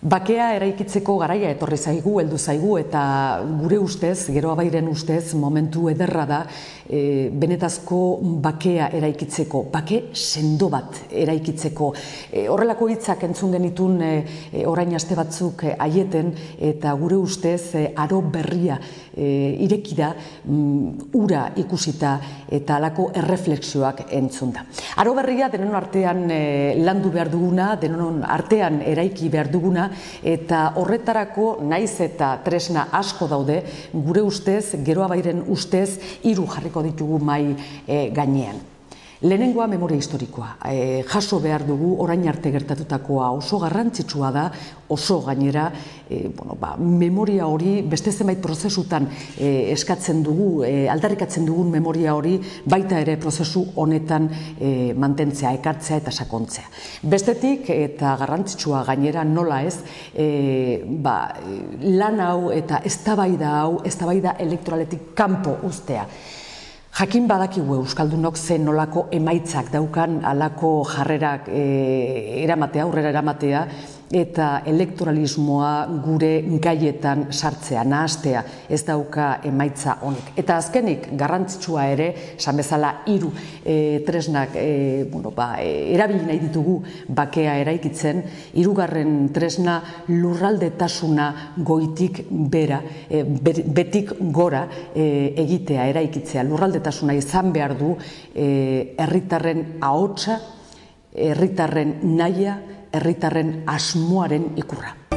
Bakea eraikitzeko garaia etorri zaigu, heldu zaigu, eta gure ustez, Geroa Bairen ustez, momentu ederra da benetazko bakea eraikitzeko, bake sendo bat eraikitzeko. Horrelako hitzak entzun genitun orain aste batzuk Aieten, eta gure ustez aro berria ireki da, ura ikusita eta halako erreflexioak entzun da. Aro berria denon artean landu behar duguna, denon artean eraiki behar duguna, eta horretarako naiz eta tresna asko daude, gure ustez, Geroa Bairen ustez, 3 jarriko ditugu mahai gainean. Lehenengoa memoria historikoa. Jaso behar dugu orain arte gertatutakoa, oso garrantzitsua da, oso gainera, memoria hori beste zenbait prozesutan eskatzen dugu, aldarrikatzen dugun memoria hori baita ere prozesu honetan mantentzea, ekartzea eta sakontzea. Bestetik, eta garrantzitsua gainera nola ez, lan hau eta eztabaida elektoraletik kanpo uztea. Jakin badakigu euskaldunok zen nolako emaitzak daukan halako jarrerak aurrera eramatea, eta elektoralismoa gure gaietan sartzea, nahastea, ez dauka emaitza honek. Eta azkenik, garrantzitsua ere, esan bezala 3 tresnak erabili nahi ditugu bakea eraikitzen, 3. tresna lurraldetasuna goitik bera, betik gora egitea, eraikitzea. Lurraldetasuna izan behar du herritarren ahotsa, herritarren nahia, herritarren asmoaren ikurra.